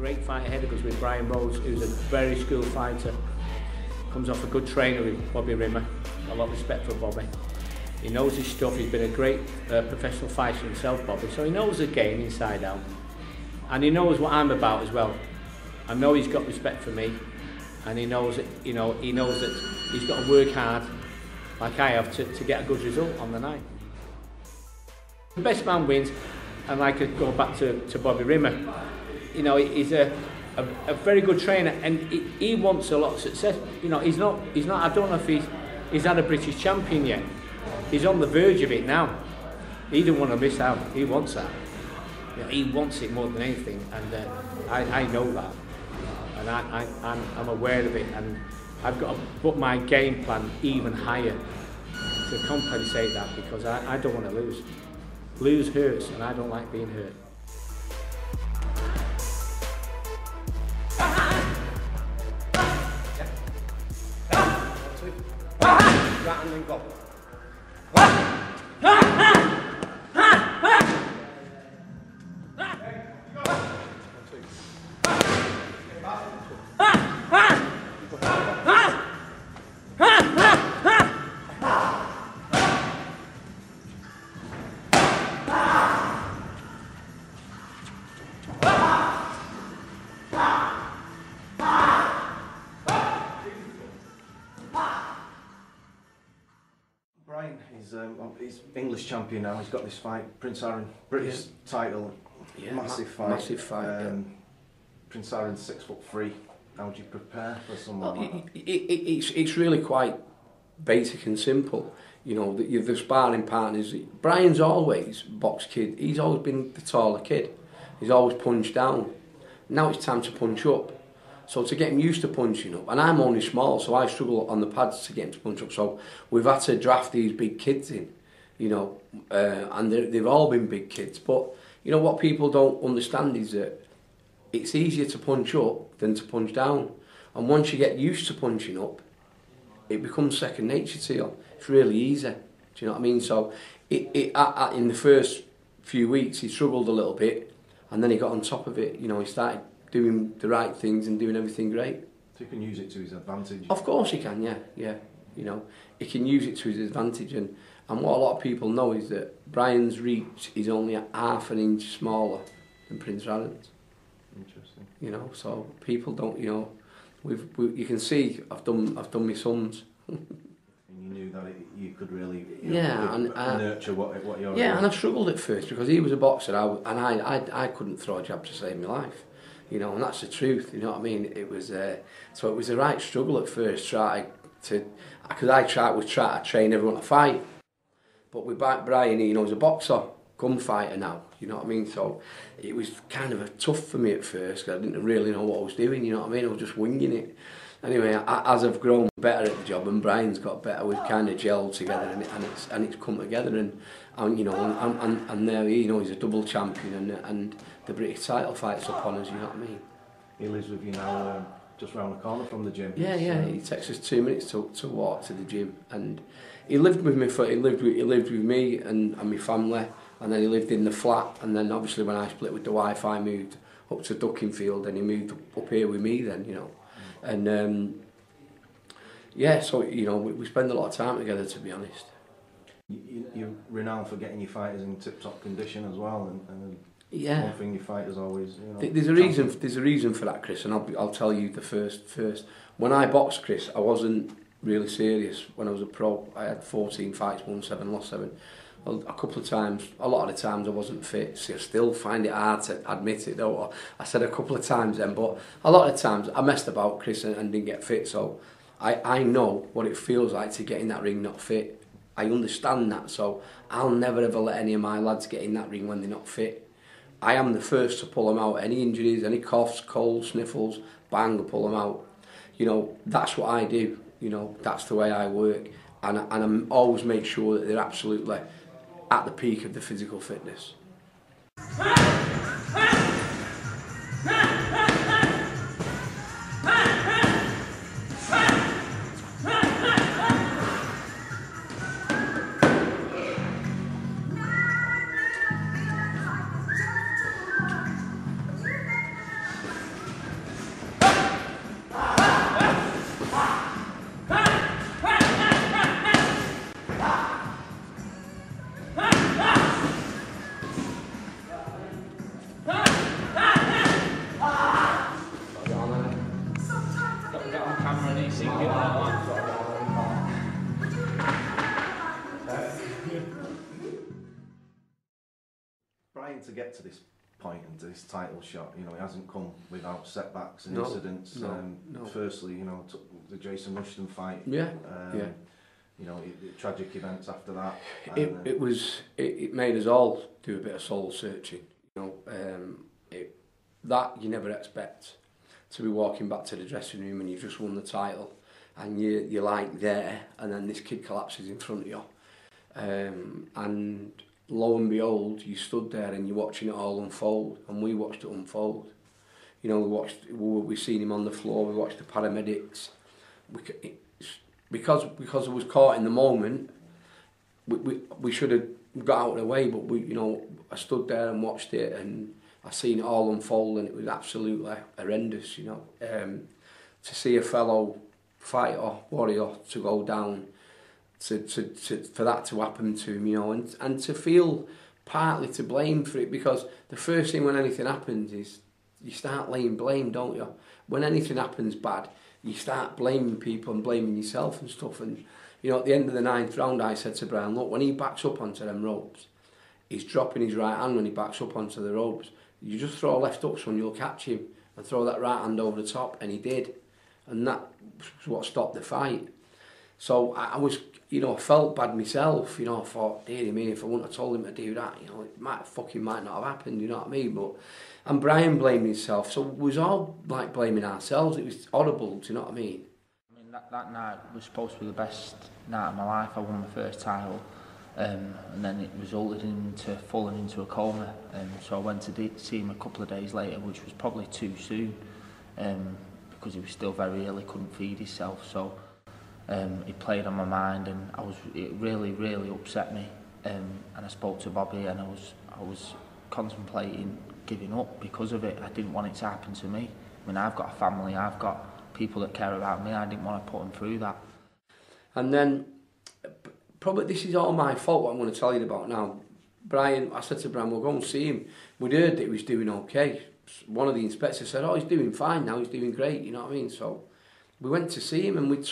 great fight ahead of us with Brian Rose, who's a very skilled fighter. Comes off a good trainer with Bobby Rimmer. A lot of respect for Bobby. He knows his stuff. He's been a great professional fighter himself, Bobby. So he knows the game inside out, and he knows what I'm about as well. I know he's got respect for me, and he knows that he knows that he's got to work hard, like I have, to get a good result on the night. The best man wins, and I could go back to Bobby Rimmer. You know, he's a very good trainer, and he wants a lot of success. You know, he's not. I don't know if he's had a British champion yet. He's on the verge of it now. He don't want to miss out. He wants that. You know, he wants it more than anything, and I know that, and I'm aware of it, and I've got to put my game plan even higher to compensate that, because I don't want to lose. Lose hurts, and I don't like being hurt. Right, and then go. Brian, he's English champion now. He's got this fight, Prince Arron, British title, massive fight. Massive fight. Prince Arron's 6'3". How do you prepare for someone like that? It's really quite basic and simple. You know, the sparring partners. Brian's always box kid. He's always been the taller kid. He's always punched down. Now it's time to punch up. So to get him used to punching up, and I'm only small, so I struggle on the pads to get him to punch up. So we've had to draft these big kids in, you know, and they've all been big kids. But you know what people don't understand is that it's easier to punch up than to punch down. And once you get used to punching up, it becomes second nature to you. It's really easy. Do you know what I mean? So in the first few weeks, he struggled a little bit, and then he got on top of it. You know, he started doing the right things and doing everything great. So he can use it to his advantage? Of course he can, yeah. You know, he can use it to his advantage, and what a lot of people know is that Brian's reach is only half an inch smaller than Prince Arron's. Interesting. You know, so people don't, you know, you can see I've done my sons. And you knew that you could really nurture what you're doing. And I struggled at first because he was a boxer, I couldn't throw a jab to save my life. You know, and that's the truth. You know what I mean? It was so it was a right struggle at first, because I try to train everyone to fight. But with Brian, you know, he's a boxer, gunfighter now. You know what I mean? So it was kind of tough for me at first, because I didn't really know what I was doing. You know what I mean? I was just winging it. Anyway, as I've grown better at the job, and Brian's got better, we've kind of gelled together, and it's come together, and you know, and there, you know, he's a double champion, and the British title fight's upon us. You know what I mean? He lives with you now, just round the corner from the gym. Yeah. He takes us 2 minutes to walk to the gym, and he lived with me he lived with me and my family, and then he lived in the flat, and then obviously when I split with the wife, I moved up to Duckingfield, and he moved up here with me then, you know. And yeah, so you know, we spend a lot of time together, to be honest. You're renowned for getting your fighters in tip-top condition as well, and yeah, one thing your fighters always, you know. There's a reason for that, Chris, and I'll tell you the first. When I boxed, Chris, I wasn't really serious. When I was a pro, I had 14 fights, won 7, lost 7. A couple of times, a lot of the times I wasn't fit, so I still find it hard to admit it though. I said a couple of times then, but a lot of the times I messed about, Chris, and didn't get fit, so I know what it feels like to get in that ring not fit. I understand that, so I'll never ever let any of my lads get in that ring when they're not fit. I am the first to pull them out. Any injuries, any coughs, colds, sniffles, bang, I pull them out. You know, that's what I do. You know, that's the way I work, and I always make sure that they're absolutely at the peak of the physical fitness. camera and he's singing that. Brian, to get to this point and to this title shot, you know, he hasn't come without setbacks and No, incidents. no. Firstly, you know, the Jason Rushton fight. Yeah, You know, tragic events after that. It made us all do a bit of soul searching. You know, that you never expect, to be walking back to the dressing room and you've just won the title, and you're like there, and then this kid collapses in front of you, and lo and behold, you stood there and you're watching it all unfold, and we watched it unfold. You know, we seen him on the floor, we watched the paramedics. Because it was caught in the moment, we should have got out of the way, but I stood there and watched it, and I seen it all unfold, and it was absolutely horrendous, you know. To see a fellow fighter, warrior, to go down, for that to happen to him, you know, and to feel partly to blame for it, because the first thing when anything happens is you start laying blame, don't you? When anything happens bad, you start blaming people and blaming yourself and stuff. And, you know, at the end of the 9th round, I said to Brian, look, when he backs up onto them ropes, he's dropping his right hand when he backs up onto the ropes. You just throw a left hook and you'll catch him, and throw that right hand over the top, and he did. And that was what stopped the fight. So I was, you know, I felt bad myself, you know. I thought, dear me, if I wouldn't have told him to do that, you know, it might not have happened, you know what I mean? And Brian blamed himself, so we was all like blaming ourselves. It was horrible, do you know what I mean? I mean, that night was supposed to be the best night of my life. I won my first title, and then it resulted into falling into a coma. So I went to see him a couple of days later, which was probably too soon, because he was still very ill. He couldn't feed himself, so it played on my mind, and it really upset me. And I spoke to Bobby, and I was contemplating giving up because of it. I didn't want it to happen to me. I mean, I've got a family, I've got people that care about me. I didn't want to put them through that. And then, probably this is all my fault, what I'm going to tell you about now. Brian, I said to Brian, we'll go and see him. We'd heard that he was doing okay. One of the inspectors said, oh, he's doing fine now, he's doing great, you know what I mean? So we went to see him, and we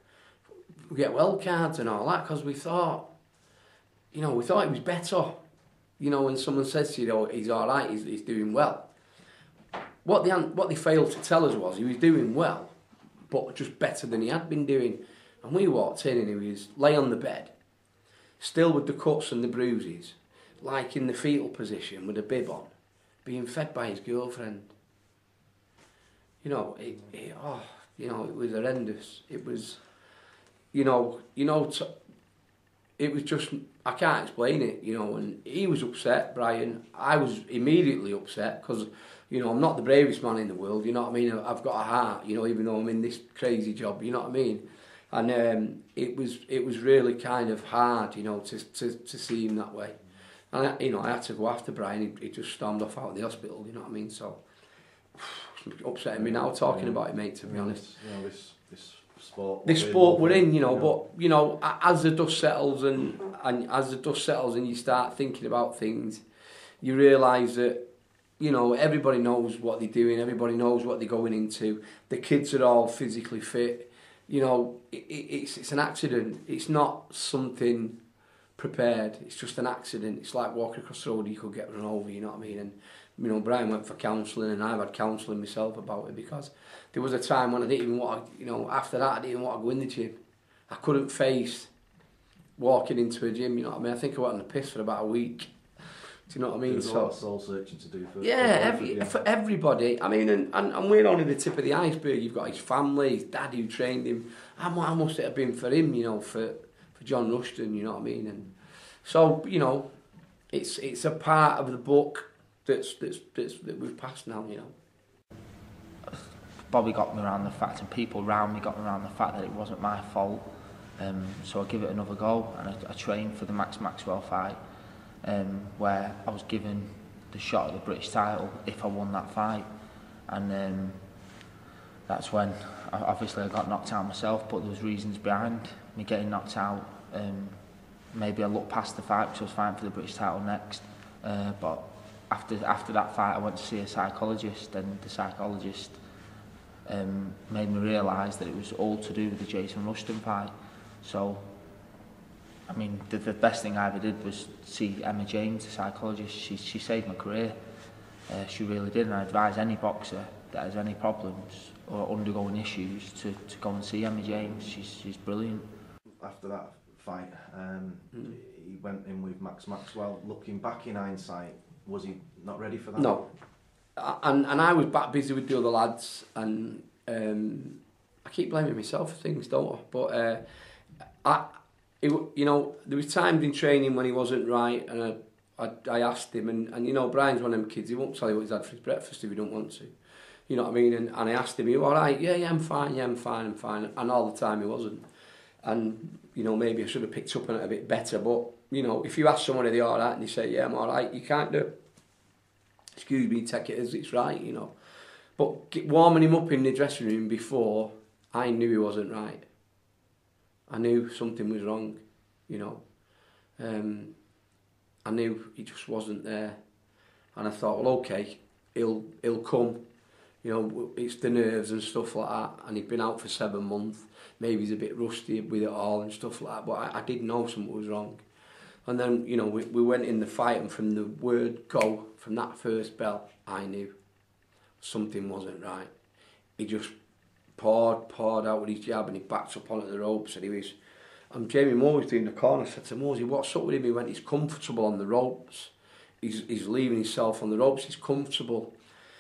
get well cards and all that, because we thought he was better. You know, when someone says to you, oh, he's all right, he's doing well. What they failed to tell us was he was doing well, but just better than he had been doing. And we walked in, and he was lay on the bed, still with the cuts and the bruises, like in the fetal position with a bib on, being fed by his girlfriend. You know, it was horrendous. It was, it was just, I can't explain it, you know. And he was upset, Brian. I was immediately upset, because, you know, I'm not the bravest man in the world, you know what I mean? I've got a heart, you know, even though I'm in this crazy job, you know what I mean? And it was really kind of hard, you know, to see him that way. And I had to go after Brian. He just stormed off out of the hospital, you know what I mean? So it's upsetting me now talking about it, mate, to be honest. You know, this sport we're in, you know, but, you know, as the dust settles and you start thinking about things, you realise that, you know, everybody knows what they're doing, everybody knows what they're going into. The kids are all physically fit. You know, it's an accident. It's not something prepared. It's just an accident. It's like walking across the road, you could get run over, you know what I mean? And, you know, Brian went for counselling, and I've had counselling myself about it, because there was a time when I didn't even want to, you know, after that I didn't even want to go in the gym. I couldn't face walking into a gym, you know what I mean? I think I went on the piss for about a week. Do you know what I mean? There's a lot of soul searching to do for everybody. I mean, and we're only the tip of the iceberg. You've got his family, his dad who trained him. How must it have been for him, you know, for John Rushton, you know what I mean? And so, you know, it's a part of the book that we've passed now, you know. Bobby got me around the fact, and people around me got me around the fact that it wasn't my fault. So I give it another go, and I trained for the Max Maxwell fight, where I was given the shot at the British title if I won that fight. And that's when, obviously I got knocked out myself, but there was reasons behind me getting knocked out. Maybe I looked past the fight because I was fighting for the British title next. But after that fight I went to see a psychologist, and the psychologist made me realise that it was all to do with the Jason Rushton fight. So, I mean, the best thing I ever did was see Emma James, the psychologist. She saved my career. She really did, and I advise any boxer that has any problems or undergoing issues to go and see Emma James. She's brilliant. After that fight, he went in with Max Maxwell. Looking back in hindsight, was he not ready for that? No. And I was back busy with the other lads, and I keep blaming myself for things, don't I? But you know, there was times in training when he wasn't right, and I asked him, and you know, Brian's one of them kids, he won't tell you what he's had for his breakfast if he don't want to. You know what I mean? And I asked him, are you all right? Yeah, I'm fine, I'm fine. And all the time he wasn't. And, you know, maybe I should have picked up on it a bit better, but, you know, if you ask someone are they all right and they say, yeah, I'm all right, you can't do, excuse me, take it as it's right, you know. But warming him up in the dressing room before, I knew he wasn't right. I knew something was wrong, you know. I knew he just wasn't there. And I thought, well, okay, he'll come. You know, it's the nerves and stuff like that. And he'd been out for 7 months. Maybe he's a bit rusty with it all and stuff like that. But I did know something was wrong. And then, you know, we went in the fight, and from the word go, from that first bell, I knew something wasn't right. He just poured out with his jab, and he backed up onto the ropes, and he was... And Jamie Moore was doing the corner. I said to Mosey, what's up with him? He went, he's comfortable on the ropes. He's leaving himself on the ropes, he's comfortable.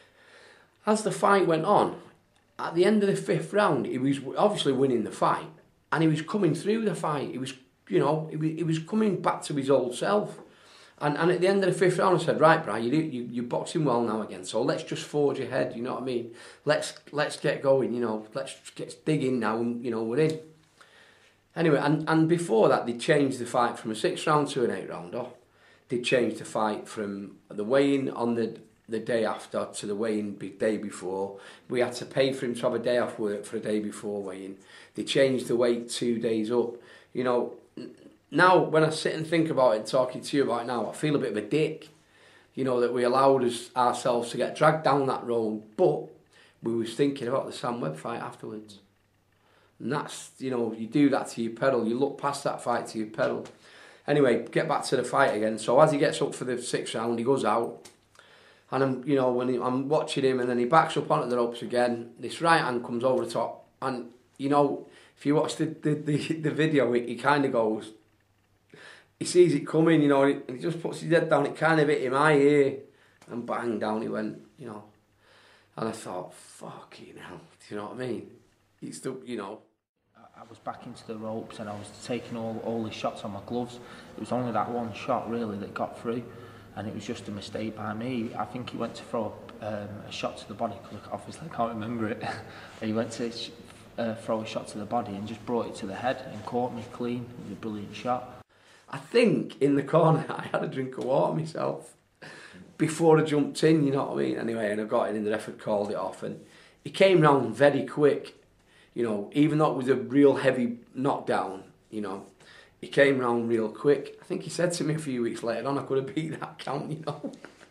As the fight went on, at the end of the 5th round, he was obviously winning the fight, and he was coming through the fight. He was, you know, he was coming back to his old self. And at the end of the 5th round, I said, right, Brian, you're boxing well now again, so let's just forge ahead, you know what I mean? Let's get going, you know, let's get digging now, and, you know, we're in. Anyway, and before that, they changed the fight from a 6th round to an 8th rounder. They changed the fight from the weigh-in on the day after to the weigh-in the day before. We had to pay for him to have a day off work for a day before weigh-in. They changed the weight 2 days up. You know, now when I sit and think about it, talking to you about it now, I feel a bit of a dick, you know, that we allowed ourselves to get dragged down that road, but we was thinking about the Sam Webb fight afterwards. And that's, you know, you do that to your pedal, you look past that fight to your pedal. Anyway, get back to the fight again. So as he gets up for the 6th round, he goes out. And I'm, you know, I'm watching him, and then he backs up onto the ropes again. This right hand comes over the top. And, you know, if you watch the video, he kind of goes, he sees it coming, you know, and he just puts his head down. It kind of hit him, my ear, and bang, down he went, you know. And I thought, fucking hell, do you know what I mean? It's the, you know. I was back into the ropes, and I was taking all the shots on my gloves. It was only that one shot really that got through, and it was just a mistake by me. I think he went to throw a shot to the body, because obviously I can't remember it. He went to throw a shot to the body and just brought it to the head and caught me clean. It was a brilliant shot. I think in the corner I had a drink of water myself before I jumped in, you know what I mean? Anyway, and I got in, and the ref had called it off, and he came round very quick. You know, even though it was a real heavy knockdown, you know, he came round real quick. I think he said to me a few weeks later on, I could have beat that count, you know.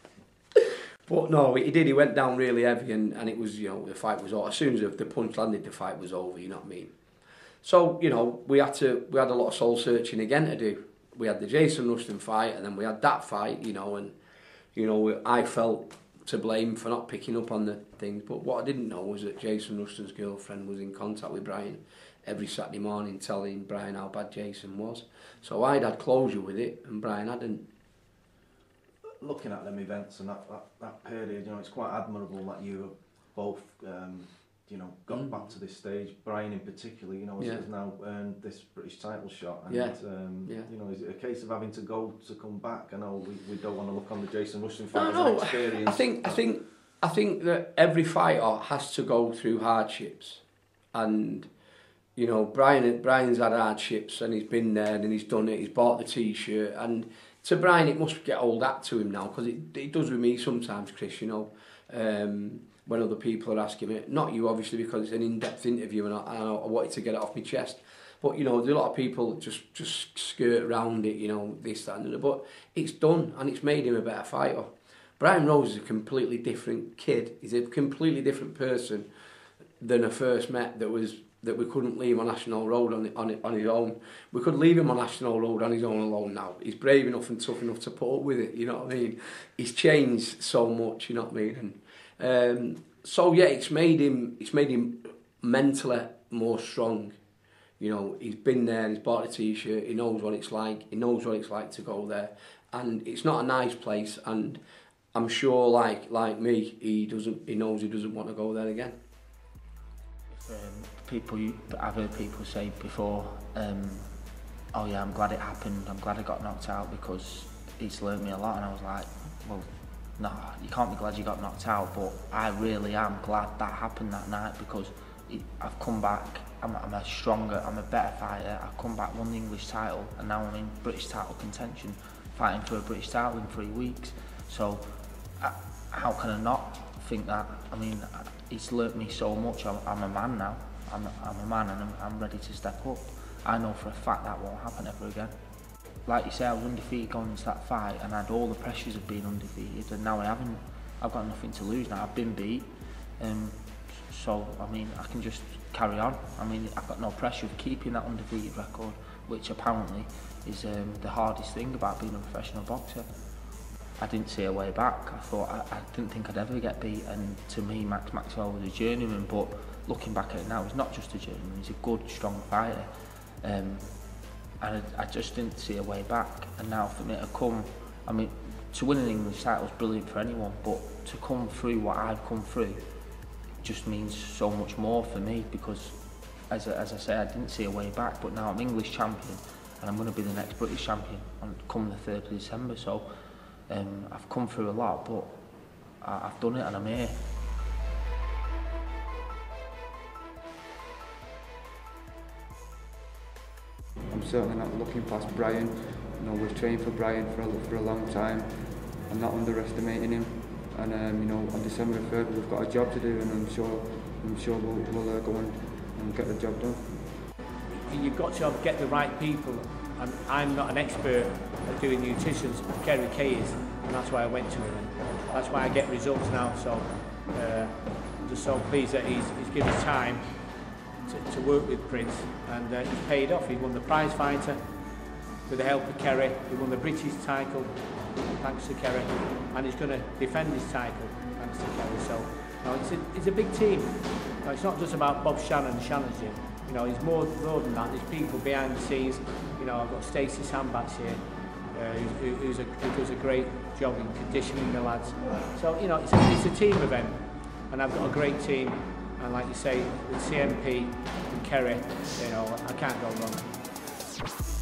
But no, he did. He went down really heavy, and it was, you know, the fight was over. As soon as the punch landed, the fight was over, you know what I mean? So, you know, we had a lot of soul searching again to do. We had the Jason Rushton fight, and then we had that fight, you know, and, you know, I felt to blame for not picking up on the things, but what I didn't know was that Jason Rushton's girlfriend was in contact with Brian every Saturday morning, telling Brian how bad Jason was. So I'd had closure with it, and Brian hadn't. Looking at them events and that period, you know, it's quite admirable that you have both, you know, got back to this stage. Brian in particular, you know, has now earned this British title shot. And, you know, is it a case of having to go to come back? I know we don't want to look on the Jason Rushton fight as an experience. I think that every fighter has to go through hardships, and, you know, Brian's had hardships, and he's been there, and he's done it. He's bought the T-shirt, and to Brian it must get old hat to him now, because it does with me sometimes, Chris. You know. When other people are asking me, not you obviously, because it's an in-depth interview, and I wanted to get it off my chest, but, you know, there's a lot of people just skirt around it, you know, this, that and that, but it's done, and it's made him a better fighter. Brian Rose is a completely different kid. He's a completely different person than I first met that we couldn't leave on National Road on his own. We could leave him on National Road on his own alone now. He's brave enough and tough enough to put up with it, you know what I mean? He's changed so much, you know what I mean? And so yeah, it's made him mentally more strong. You know, he's been there, he's bought a t-shirt, he knows what it's like to go there. And it's not a nice place, and I'm sure like me, he knows he doesn't want to go there again. I've heard people say before, oh yeah, I'm glad it happened, I'm glad I got knocked out because it's learned me a lot, and I was like, well, no, you can't be glad you got knocked out, but I really am glad that happened that night because I've come back, I'm a stronger, I'm a better fighter, I've come back, won the English title, and now I'm in British title contention, fighting for a British title in 3 weeks. So how can I not think that? I mean, it's learnt me so much. I'm a man now. I'm a man, and I'm ready to step up. I know for a fact that won't happen ever again. Like you say, I was undefeated going into that fight, and I had all the pressures of being undefeated, and now I haven't. I've got nothing to lose now. I've been beat, so I mean, I can just carry on. I mean, I've got no pressure of keeping that undefeated record, which apparently is the hardest thing about being a professional boxer. I didn't see a way back. I didn't think I'd ever get beat, and to me, Max Maxwell was a journeyman, but looking back at it now, he's not just a journeyman, he's a good, strong fighter. And I just didn't see a way back, and now for me to come, I mean, to win an English title is brilliant for anyone, but to come through what I've come through just means so much more for me, because as I say, I didn't see a way back, but now I'm English champion, and I'm going to be the next British champion come the 3rd of December, so I've come through a lot, but I've done it and I'm here. I'm certainly not looking past Brian. You know, we've trained for Brian for a long time. I'm not underestimating him, and you know, on December 3rd we've got a job to do, and I'm sure we'll go and get the job done. You've got to get the right people, and I'm not an expert at doing nutrition, Kerry Kay is, and that's why I went to him. That's why I get results now, so I'm just so pleased that he's given us time to work with Prince, and he's paid off. He won the prize fighter with the help of Kerry, he won the British title thanks to Kerry, and he's going to defend his title thanks to Kerry, so it's a big team. It's not just about Bob Shannon and Shannon's gym. You know, it's more than that. There's people behind the scenes. You know, I've got Stacey Sandbats here, who does a great job in conditioning the lads. So, you know, it's a team event, and I've got a great team. And like you say, with CMP and Kerry, you know, I can't go wrong.